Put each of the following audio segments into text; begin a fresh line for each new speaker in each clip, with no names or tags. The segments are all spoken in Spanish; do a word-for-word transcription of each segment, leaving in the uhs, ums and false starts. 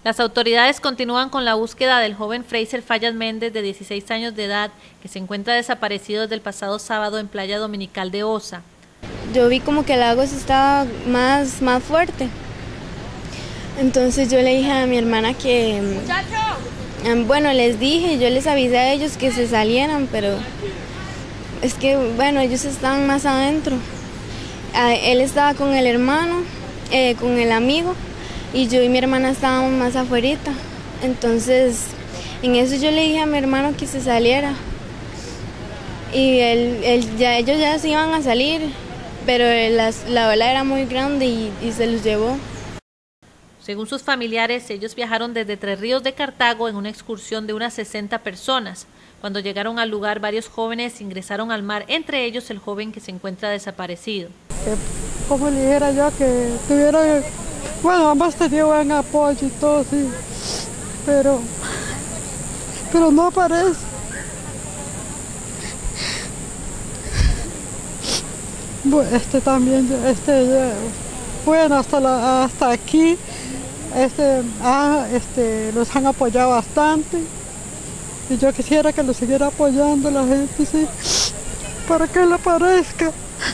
Las autoridades continúan con la búsqueda del joven Fraser Fallas Méndez, de dieciséis años de edad, que se encuentra desaparecido desde el pasado sábado en Playa Dominical de Osa.
Yo vi como que el agua estaba más, más fuerte. Entonces yo le dije a mi hermana que, bueno, les dije, yo les avisé a ellos que se salieran, pero es que, bueno, ellos estaban más adentro. Él estaba con el hermano, eh, con el amigo, y yo y mi hermana estábamos más afuerita. Entonces, en eso yo le dije a mi hermano que se saliera. Y él, él, ya, ellos ya se iban a salir, pero la, la ola era muy grande y, y se los llevó.
Según sus familiares, ellos viajaron desde Tres Ríos de Cartago en una excursión de unas sesenta personas. Cuando llegaron al lugar, varios jóvenes ingresaron al mar, entre ellos el joven que se encuentra desaparecido.
Como le dijera yo, que tuvieron, bueno, ambos tenían buen apoyo y todo, sí, pero, pero no aparece. Bueno, este también, este, bueno, hasta, la, hasta aquí, este, ah, este, los han apoyado bastante. Y yo quisiera que lo siguiera apoyando la gente, sí, para que él aparezca.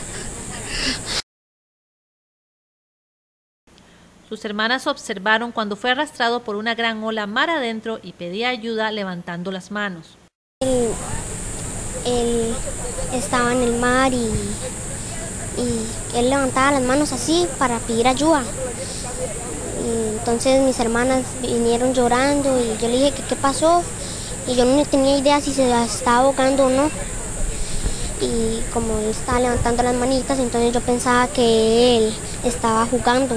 Sus hermanas observaron cuando fue arrastrado por una gran ola mar adentro y pedía ayuda levantando las manos.
Él, él estaba en el mar y, y él levantaba las manos así para pedir ayuda. Y entonces mis hermanas vinieron llorando y yo le dije que qué pasó. Y yo no tenía idea si se estaba ahogando o no. Y como él estaba levantando las manitas, entonces yo pensaba que él estaba jugando.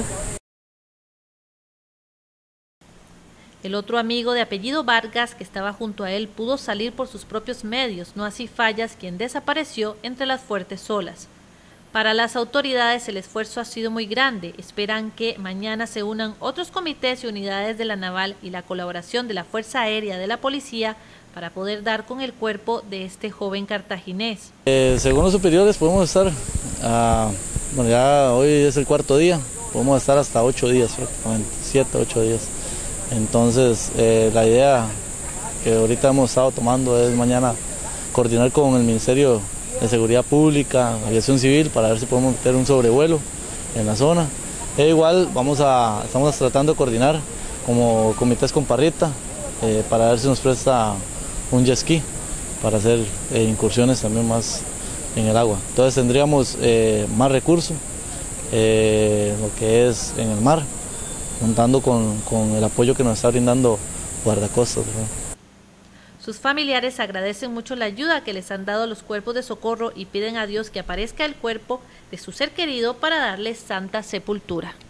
El otro amigo de apellido Vargas, que estaba junto a él, pudo salir por sus propios medios, no así Fallas, quien desapareció entre las fuertes olas. Para las autoridades el esfuerzo ha sido muy grande. Esperan que mañana se unan otros comités y unidades de la Naval y la colaboración de la Fuerza Aérea de la Policía para poder dar con el cuerpo de este joven cartaginés.
Eh, según los superiores podemos estar, uh, bueno, ya hoy es el cuarto día, podemos estar hasta ocho días prácticamente, siete, ocho días. Entonces eh, la idea que ahorita hemos estado tomando es mañana coordinar con el Ministerio de Seguridad Pública, Aviación Civil, para ver si podemos meter un sobrevuelo en la zona. E igual vamos a, estamos tratando de coordinar como comités con parrita eh, para ver si nos presta un jet ski para hacer eh, incursiones también más en el agua. Entonces tendríamos eh, más recursos, eh, lo que es en el mar, contando con, con el apoyo que nos está brindando Guardacostas, ¿verdad?
Sus familiares agradecen mucho la ayuda que les han dado los cuerpos de socorro y piden a Dios que aparezca el cuerpo de su ser querido para darle santa sepultura.